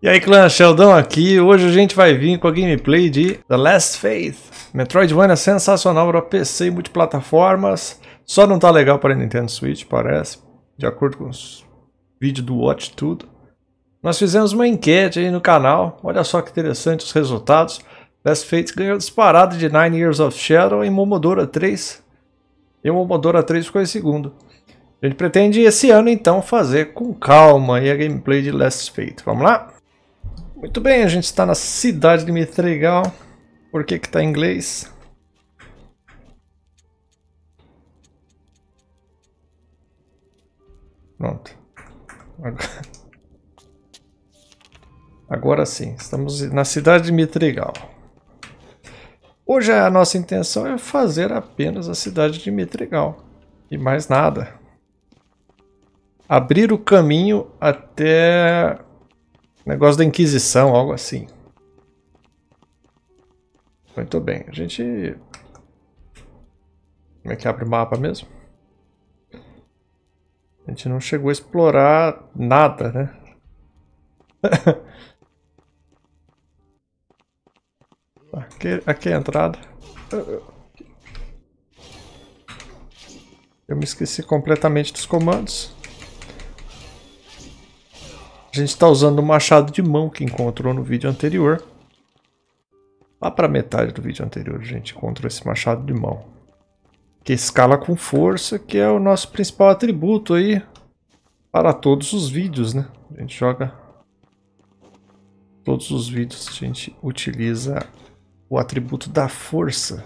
E aí, clã, Sheldon aqui. Hoje a gente vai vir com a gameplay de The Last Faith. Metroidvania sensacional para PC e multiplataformas. Só não tá legal para Nintendo Switch, parece. De acordo com os vídeos do Watch Tudo. Nós fizemos uma enquete aí no canal. Olha só que interessante os resultados. Last Faith ganhou disparado de 9 Years of Shadow em Momodora 3. E o Momodora 3 ficou em segundo. A gente pretende esse ano então fazer com calma aí a gameplay de Last Faith. Vamos lá? Muito bem, a gente está na cidade de Mitrigal. Por que está em inglês? Pronto. Agora sim, estamos na cidade de Mitrigal. Hoje a nossa intenção é fazer apenas a cidade de Mitrigal. E mais nada. Abrir o caminho até... negócio da Inquisição, algo assim. Muito bem, a gente... Como é que abre o mapa mesmo? A gente não chegou a explorar nada, né? Aqui é a entrada. Eu me esqueci completamente dos comandos. A gente está usando o machado de mão que encontrou no vídeo anterior. Lá para metade do vídeo anterior a gente encontrou esse machado de mão. Que escala com força, que é o nosso principal atributo aí para todos os vídeos, né? A gente joga todos os vídeos, a gente utiliza o atributo da força.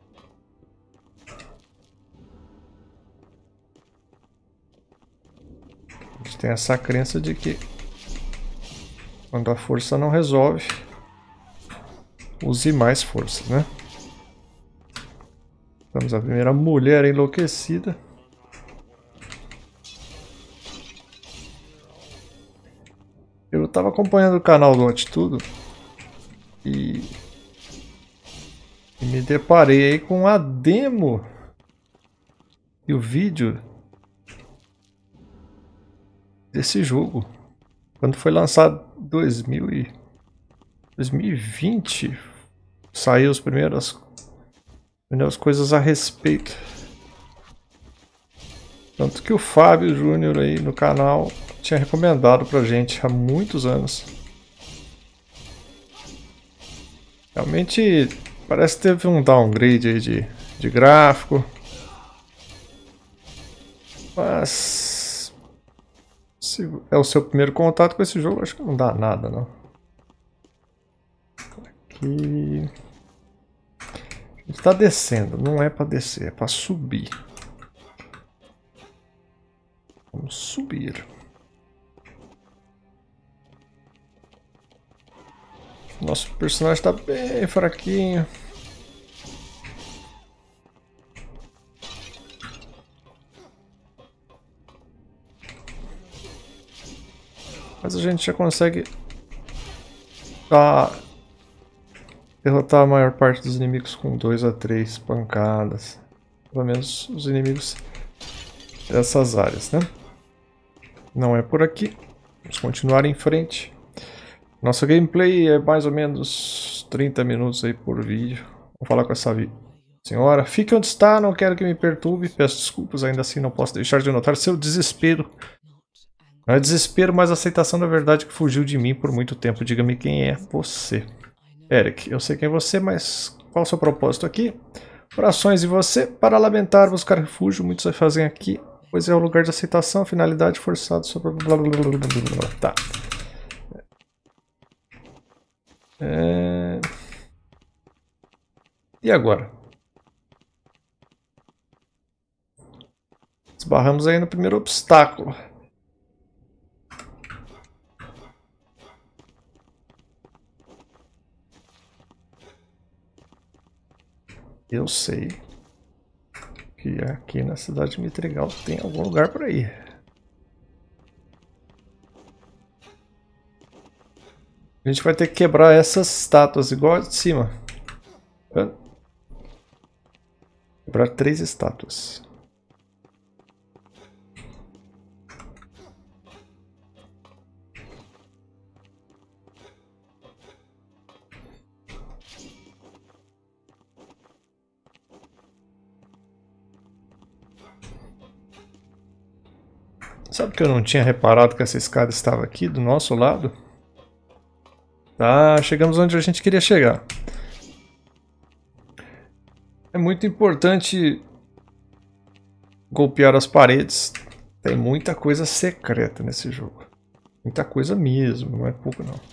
A gente tem essa crença de que quando a força não resolve, use mais força, né? Temos a primeira mulher enlouquecida. Eu estava acompanhando o canal do Watch Tudo e me deparei aí com a demo e o vídeo desse jogo. Quando foi lançado em 2020, saiu as primeiras coisas a respeito. Tanto que o Fábio Júnior aí no canal tinha recomendado pra gente há muitos anos. Realmente parece que teve um downgrade aí de gráfico. Mas se é o seu primeiro contato com esse jogo, acho que não dá nada, não. Aqui... A gente está descendo, não é para descer, é para subir. Vamos subir. Nosso personagem está bem fraquinho. Mas a gente já consegue derrotar a maior parte dos inimigos com 2 a 3 pancadas. Pelo menos os inimigos dessas áreas, né? Não é por aqui. Vamos continuar em frente. Nossa gameplay é mais ou menos 30 minutos aí por vídeo. Vou falar com essa senhora. Fique onde está, não quero que me perturbe. Peço desculpas, ainda assim não posso deixar de notar seu desespero. Não é desespero, mas aceitação da verdade que fugiu de mim por muito tempo. Diga-me quem é você. Eric, eu sei quem é você, mas qual o seu propósito aqui? Orações e você, para lamentar, buscar refúgio, muitos vai fazem aqui, pois é o lugar de aceitação, finalidade forçada sobre... Blá, blá, blá, blá, blá, blá. Tá. E agora? Esbarramos aí no primeiro obstáculo. Eu sei que aqui na cidade de Mitrigal tem algum lugar para ir. A gente vai ter que quebrar essas estátuas igual a de cima. Quebrar 3 estátuas. Sabe que eu não tinha reparado que essa escada estava aqui do nosso lado? Tá, chegamos onde a gente queria chegar. É muito importante golpear as paredes. Tem muita coisa secreta nesse jogo. Muita coisa mesmo, não é pouco não.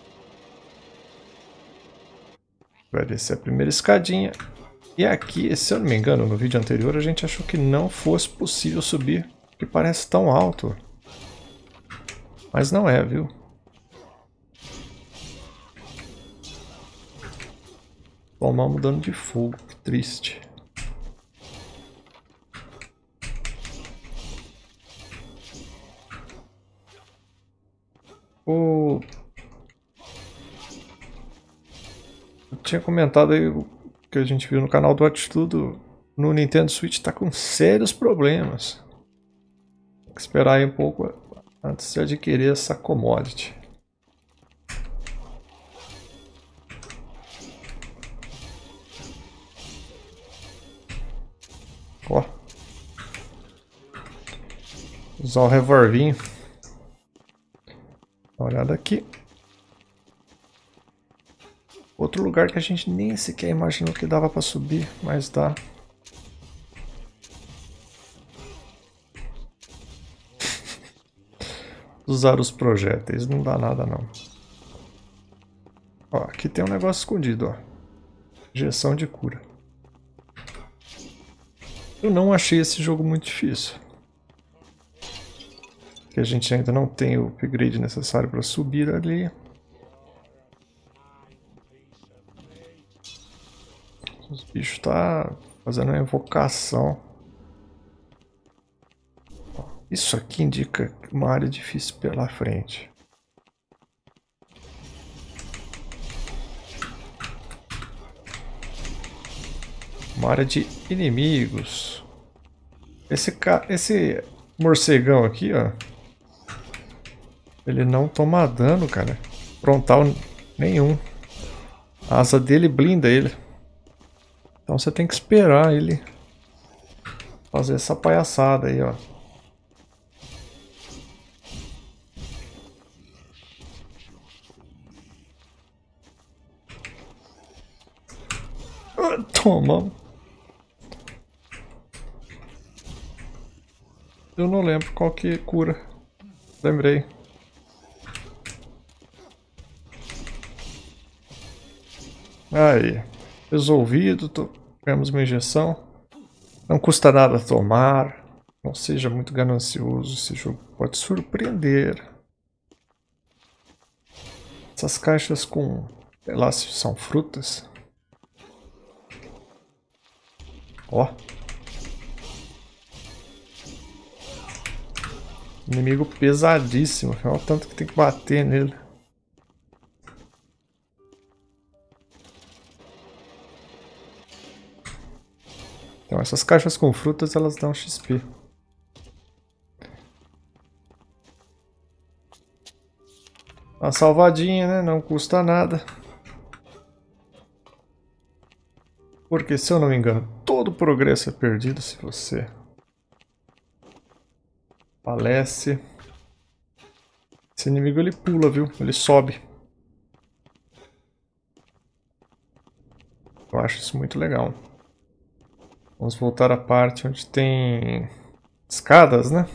Vai descer a primeira escadinha. E aqui, se eu não me engano, no vídeo anterior a gente achou que não fosse possível subir, porque parece tão alto. Mas não é, viu? Tomamos dano de fogo, que triste. Eu tinha comentado aí o que a gente viu no canal do Atitude, no Nintendo Switch está com sérios problemas. Tem que esperar aí um pouco antes de adquirir essa commodity. Ó. Usar o revolvinho. Dá uma olhada aqui. Outro lugar que a gente nem sequer imaginou que dava para subir, mas dá. Usar os projéteis, não dá nada não. Ó, aqui tem um negócio escondido, ó. Injeção de cura. Eu não achei esse jogo muito difícil. Porque a gente ainda não tem o upgrade necessário para subir ali. Os bichos tá fazendo uma invocação. Isso aqui indica uma área difícil pela frente. Uma área de inimigos. Esse morcegão aqui, ó. Ele não toma dano, cara. Frontal nenhum. A asa dele blinda ele. Então você tem que esperar ele fazer essa palhaçada aí, ó. Toma. Eu não lembro qual que cura. Lembrei. Aí. Resolvido. Tivemos uma injeção. Não custa nada tomar. Não seja muito ganancioso. Esse jogo pode surpreender. Essas caixas com... sei lá se são frutas. Ó. Inimigo pesadíssimo. Olha o tanto que tem que bater nele. Então essas caixas com frutas elas dão XP. Uma salvadinha, né? Não custa nada. Porque, se eu não me engano, todo progresso é perdido se você falece. Esse inimigo ele pula, viu? Ele sobe. Eu acho isso muito legal. Vamos voltar à parte onde tem escadas, né?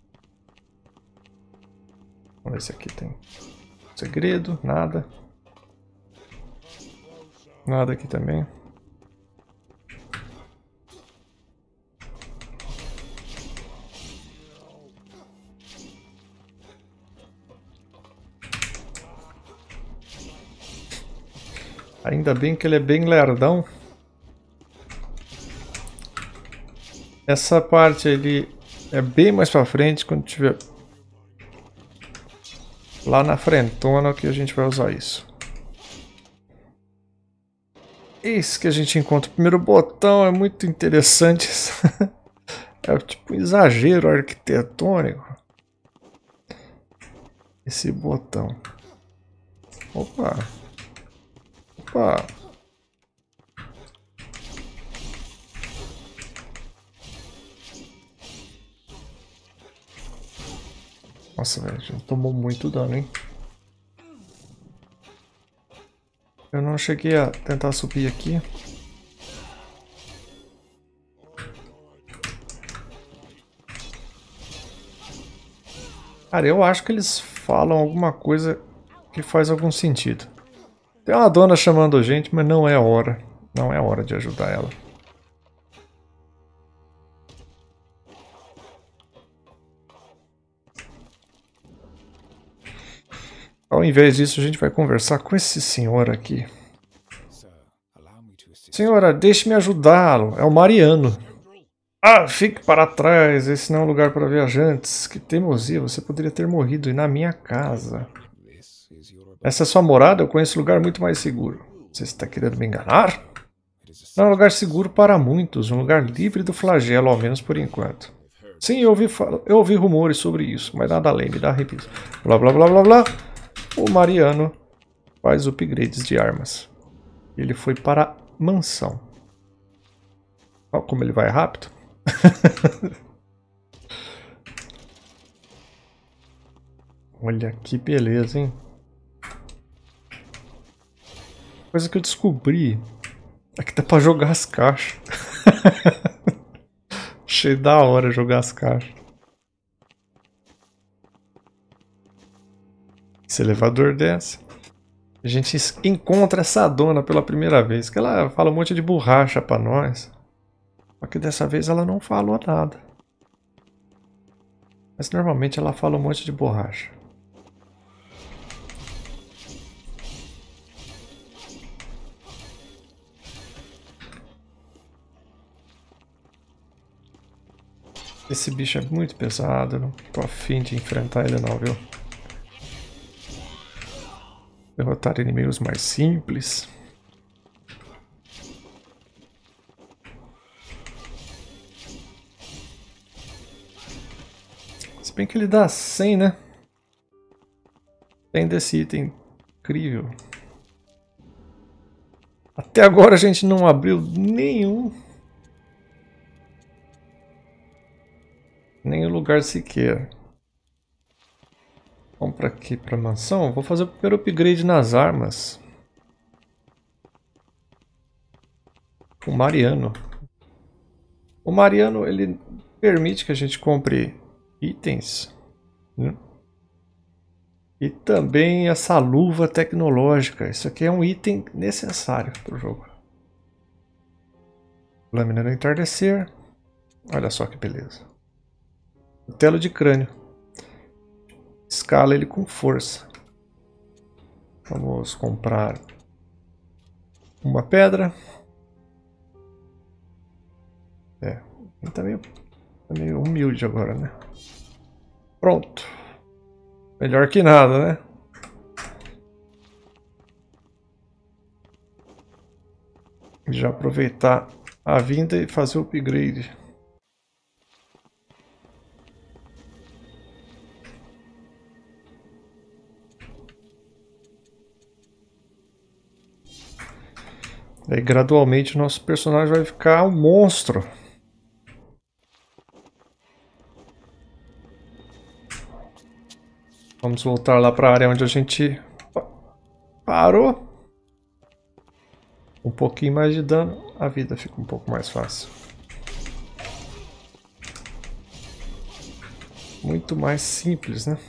Vamos ver se aqui tem segredo. Nada. Nada aqui também. Ainda bem que ele é bem lerdão. Essa parte ele é bem mais pra frente, quando tiver lá na frentona que a gente vai usar isso. Eis que a gente encontra o primeiro botão, é muito interessante. É tipo um exagero arquitetônico. Esse botão. Opa. Opa. Nossa, velho, a gente tomou muito dano, hein? Eu não cheguei a tentar subir aqui. Cara, eu acho que eles falam alguma coisa que faz algum sentido. Tem uma dona chamando a gente, mas não é hora. Não é hora de ajudar ela. Ao invés disso, a gente vai conversar com esse senhor aqui. Senhora, deixe-me ajudá-lo. É o Mariano. Ah, fique para trás. Esse não é um lugar para viajantes. Que teimosia. Você poderia ter morrido na minha casa. Essa é sua morada? Eu conheço um lugar muito mais seguro. Você está querendo me enganar? Não é um lugar seguro para muitos. Um lugar livre do flagelo, ao menos por enquanto. Sim, eu ouvi rumores sobre isso, mas nada além, me dá arrepios. Blá, blá, blá, blá, blá. O Mariano faz upgrades de armas. Ele foi para a mansão. Olha como ele vai rápido. Olha que beleza, hein? Coisa que eu descobri é que dá pra jogar as caixas. Achei da hora jogar as caixas. Esse elevador desce. A gente encontra essa dona pela primeira vez. Que ela fala um monte de borracha pra nós. Só que dessa vez ela não falou nada. Mas normalmente ela fala um monte de borracha. Esse bicho é muito pesado. Não tô afim de enfrentar ele não, viu? Derrotar inimigos mais simples. Se bem que ele dá 100, né? Tem desse item incrível. Até agora a gente não abriu nenhum lugar sequer. Vamos para aqui, para a mansão. Vou fazer o primeiro upgrade nas armas. O Mariano. O Mariano, ele permite que a gente compre itens, né? E também essa luva tecnológica. Isso aqui é um item necessário para o jogo. Lâmina do entardecer. Olha só que beleza. Cutelo de crânio. Escala ele com força. Vamos comprar uma pedra. Tá meio humilde agora, né? Pronto. Melhor que nada, né? Já aproveitar a vinda e fazer o upgrade. Aí gradualmente o nosso personagem vai ficar um monstro. Vamos voltar lá para a área onde a gente parou. Um pouquinho mais de dano, a vida fica um pouco mais fácil. Muito mais simples, né?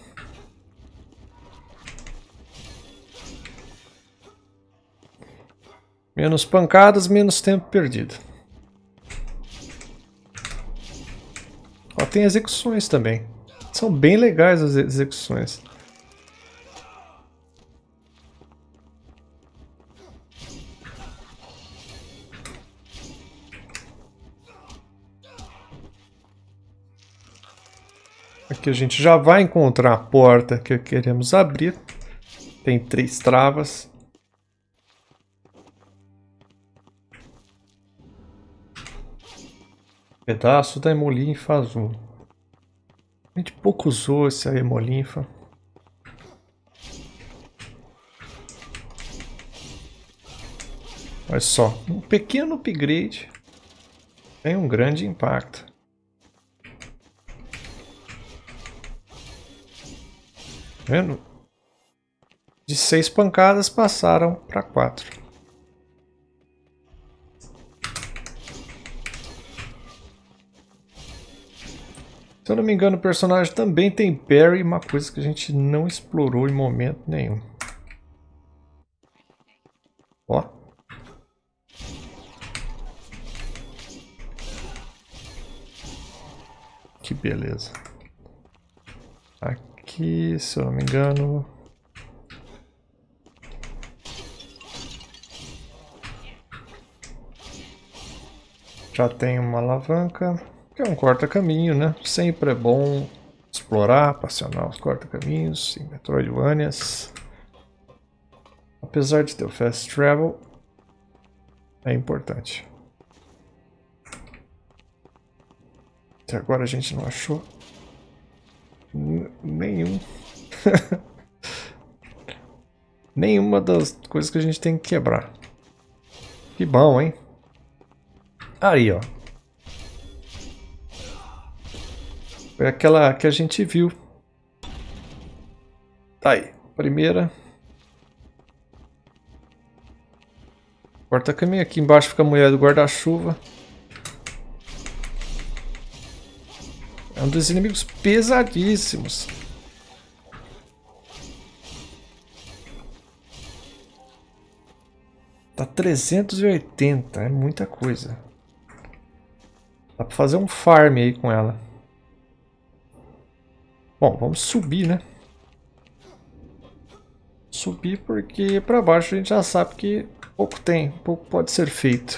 Menos pancadas, menos tempo perdido. Ó, tem execuções também. São bem legais as execuções. Aqui a gente já vai encontrar a porta que queremos abrir. Tem 3 travas. Pedaço da hemolinfa azul. A gente pouco usou essa hemolinfa. Olha só, um pequeno upgrade tem um grande impacto. Vendo? De 6 pancadas passaram para 4. Se eu não me engano, o personagem também tem parry, uma coisa que a gente não explorou em momento nenhum. Ó. Que beleza. Aqui, se eu não me engano... Já tem uma alavanca, que é um corta-caminho, né? Sempre é bom explorar, passear os corta-caminhos em Metroidvanias. Apesar de ter o Fast Travel, é importante. Até agora a gente não achou nenhum. Nenhuma das coisas que a gente tem que quebrar. Que bom, hein? Aí, ó. Foi aquela que a gente viu. Tá aí. Primeira. Corta-caminho. Aqui embaixo fica a mulher do guarda-chuva. É um dos inimigos pesadíssimos. Tá 380. É muita coisa. Dá pra fazer um farm aí com ela. Bom, vamos subir, né? Subir porque pra baixo a gente já sabe que pouco tem, pouco pode ser feito.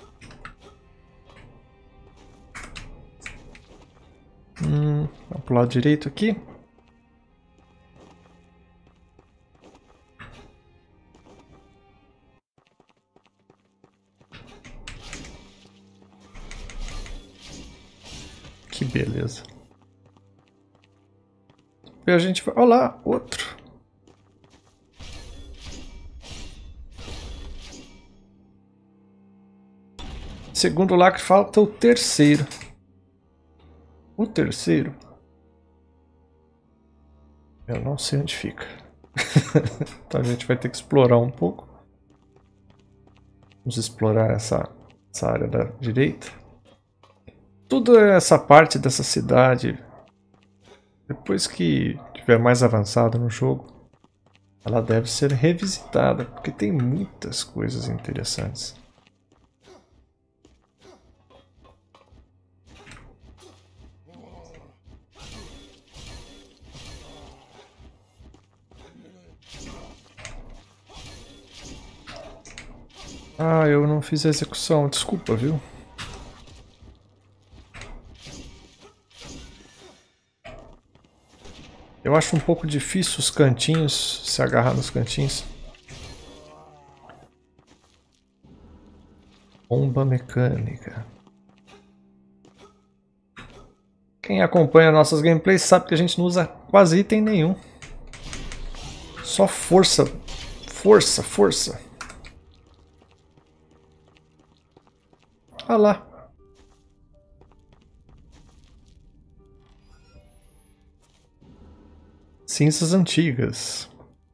Vamos pro lado direito aqui. Que beleza. E a gente vai... Olha lá, outro. Segundo lá que falta o terceiro. O terceiro? Eu não sei onde fica. Então a gente vai ter que explorar um pouco. Vamos explorar essa área da direita. Toda essa parte dessa cidade, depois que tiver mais avançado no jogo, ela deve ser revisitada, porque tem muitas coisas interessantes. Ah, eu não fiz a execução, desculpa, viu? Eu acho um pouco difícil os cantinhos, se agarrar nos cantinhos. Bomba mecânica. Quem acompanha nossas gameplays sabe que a gente não usa quase item nenhum. Só força. Força, força. Ah lá. Cinzas antigas.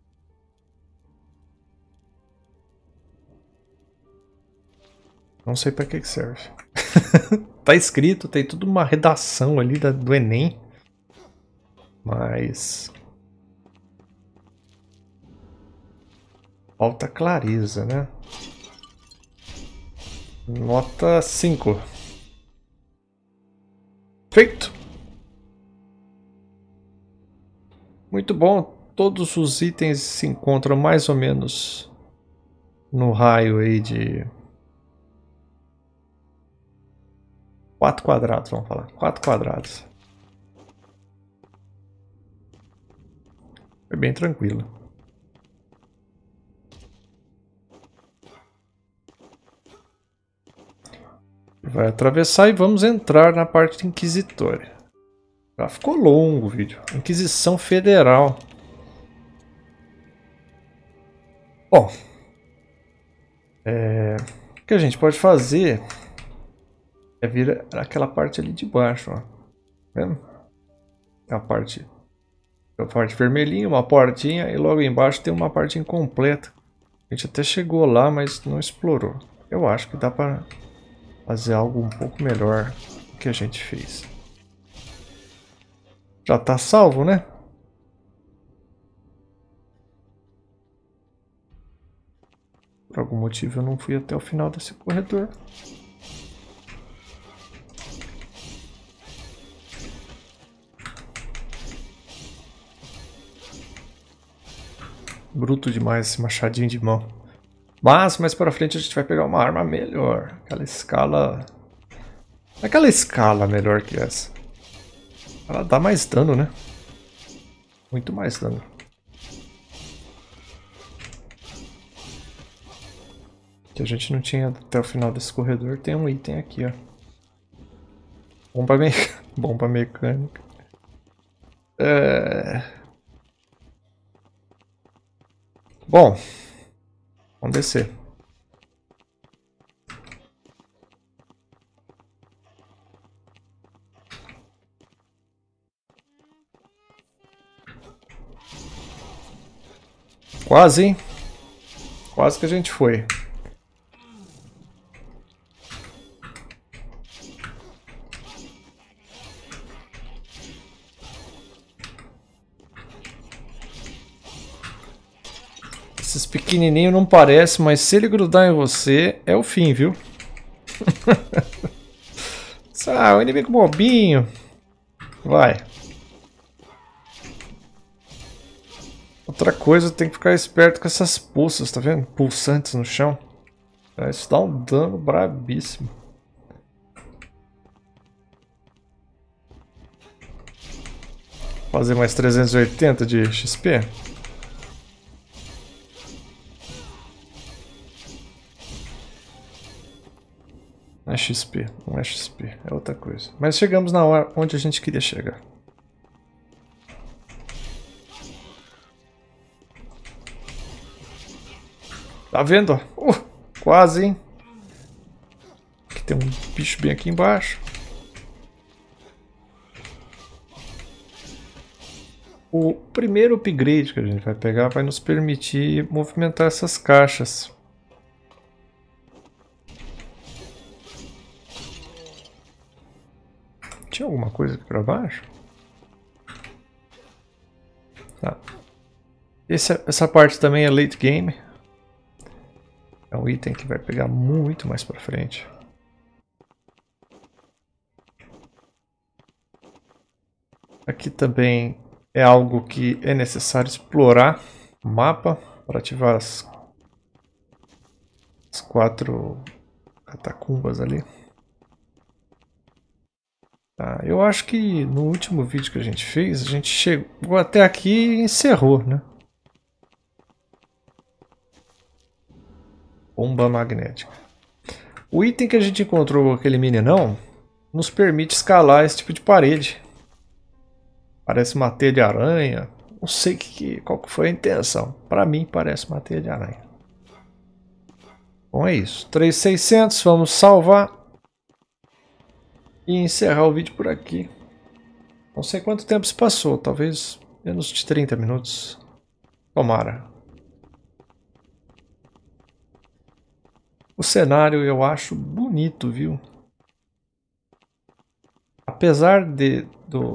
Não sei pra que serve. Tá escrito, tem tudo uma redação ali do Enem. Mas... falta clareza, né? Nota 5. Feito! Muito bom. Todos os itens se encontram mais ou menos no raio aí de 4 quadrados, vamos falar. 4 quadrados. Foi bem tranquilo. Vai atravessar e vamos entrar na parte inquisitória. Já ficou longo o vídeo. Inquisição Federal. Bom. O que a gente pode fazer é vir aquela parte ali de baixo, ó. Tá vendo? A parte A parte vermelhinha, uma portinha e logo embaixo tem uma parte incompleta. A gente até chegou lá, mas não explorou. Eu acho que dá para fazer algo um pouco melhor do que a gente fez. Já tá salvo, né? Por algum motivo eu não fui até o final desse corredor. Bruto demais esse machadinho de mão. Mas mais pra frente a gente vai pegar uma arma melhor. Aquela escala... Aquela escala melhor que essa. Ela dá mais dano, né? Muito mais dano. Que a gente não tinha até o final desse corredor. Tem um item aqui, ó. Bomba, Bomba mecânica. Bom, vamos descer. Quase, hein? Quase que a gente foi. Esses pequenininhos não parecem, mas se ele grudar em você, é o fim, viu? Ah, o inimigo bobinho. Vai. Outra coisa, tem que ficar esperto com essas pulsas, tá vendo? Pulsantes no chão. Isso dá um dano brabíssimo. Fazer mais 380 de XP. Não é XP, não é XP, é outra coisa. Mas chegamos na hora onde a gente queria chegar. Tá vendo? Quase, hein? Aqui tem um bicho bem aqui embaixo. O primeiro upgrade que a gente vai pegar vai nos permitir movimentar essas caixas. Tinha alguma coisa aqui pra baixo? Tá. Essa parte também é late game. É um item que vai pegar muito mais pra frente. Aqui também é algo que é necessário explorar o mapa para ativar as 4 catacumbas ali. Tá, eu acho que no último vídeo que a gente fez, a gente chegou até aqui e encerrou, né? Bomba magnética. O item que a gente encontrou, aquele meninão, nos permite escalar esse tipo de parede. Parece uma teia de aranha. Não sei qual que foi a intenção. Para mim parece uma teia de aranha. Bom, é isso. 3.600, vamos salvar. E encerrar o vídeo por aqui. Não sei quanto tempo se passou. Talvez menos de 30 minutos. Tomara. O cenário eu acho bonito, viu? Apesar do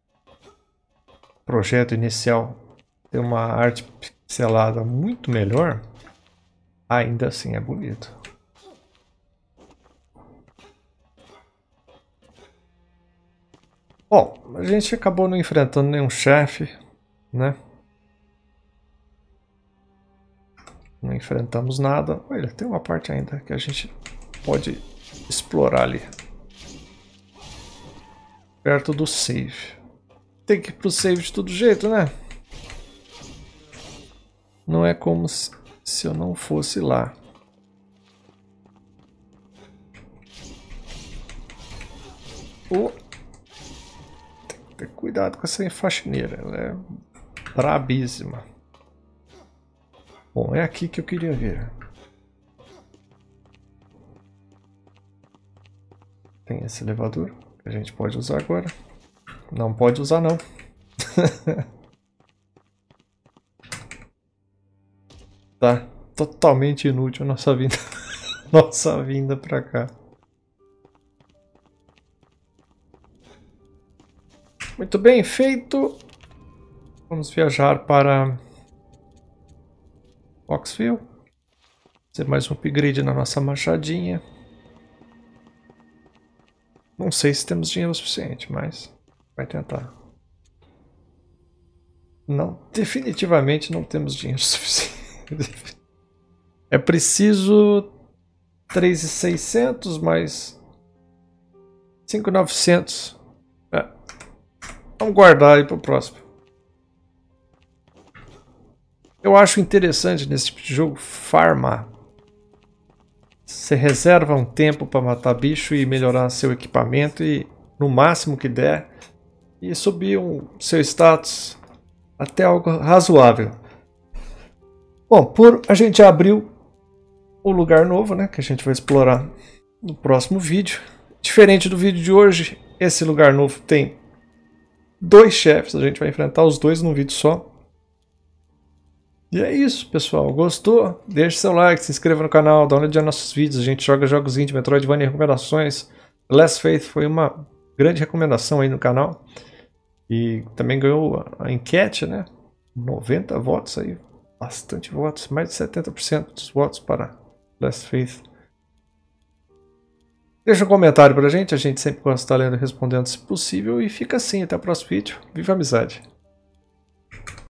projeto inicial ter uma arte pixelada muito melhor, ainda assim é bonito. Bom, a gente acabou não enfrentando nenhum chefe, né? Não enfrentamos nada. Olha, tem uma parte ainda que a gente pode explorar ali. Perto do save. Tem que ir pro save de todo jeito, né? Não é como se eu não fosse lá. Tem que ter cuidado com essa faxineira. Ela é brabíssima. Bom, é aqui que eu queria ver. Tem esse elevador que a gente pode usar agora. Não pode usar, não. Tá totalmente inútil a nossa vinda, nossa vinda pra cá. Muito bem, feito. Vamos viajar para Foxville. Fazer mais um upgrade na nossa machadinha. Não sei se temos dinheiro suficiente, mas vai tentar. Não, definitivamente não temos dinheiro suficiente. É preciso 3.600 mais 5.900. Vamos guardar aí para o próximo. Eu acho interessante nesse tipo de jogo farmar. Você reserva um tempo para matar bicho e melhorar seu equipamento e no máximo que der e subir seu status até algo razoável. Bom, a gente abriu o lugar novo, né, que a gente vai explorar no próximo vídeo. Diferente do vídeo de hoje, esse lugar novo tem 2 chefes, a gente vai enfrentar os 2 num vídeo só. E é isso, pessoal. Gostou? Deixe seu like, se inscreva no canal, dá uma olhadinha nos nossos vídeos. A gente joga jogos indie, Metroidvania e recomendações. Last Faith foi uma grande recomendação aí no canal. E também ganhou a enquete, né? 90 votos aí. Bastante votos. Mais de 70% dos votos para Last Faith. Deixa um comentário pra gente. A gente sempre gosta de estar lendo e respondendo se possível. E fica assim. Até o próximo vídeo. Viva a amizade!